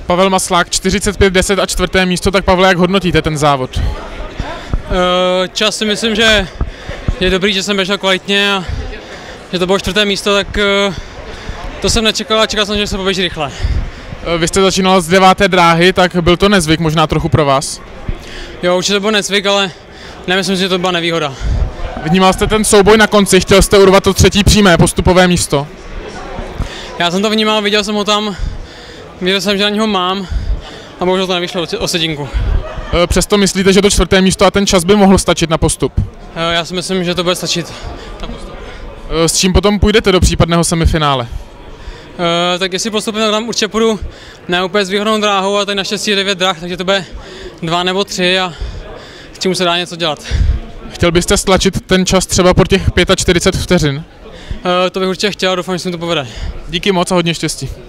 Pavel Maslák 45-10 a čtvrté místo, tak Pavle, jak hodnotíte ten závod? Čas si myslím, že je dobrý, že jsem běžel kvalitně a že to bylo čtvrté místo, tak to jsem nečekal a čekal jsem, že se poběží rychle. Vy jste začínal z 9. dráhy, tak byl to nezvyk možná trochu pro vás? Jo, určitě to byl nezvyk, ale nemyslím si, že to byla nevýhoda. Vnímal jste ten souboj na konci, chtěl jste urvat to třetí přímé postupové místo? Já jsem to vnímal, viděl jsem ho tam, viděl jsem, že na něho mám a bohužel to nevyšlo o sedinku. Přesto myslíte, že to čtvrté místo a ten čas by mohl stačit na postup? Já si myslím, že to bude stačit na postup. S čím potom půjdete do případného semifinále? Tak jestli postupím, tak tam určitě půjdu ne úplně s výhodnou dráhou, ale tady naštěstí je 9 drah, takže to bude 2 nebo 3 a s tím se dá něco dělat. Chtěl byste stlačit ten čas třeba po těch 45 vteřin? To bych určitě chtěl, doufám, že se mi to povede. Díky moc a hodně štěstí.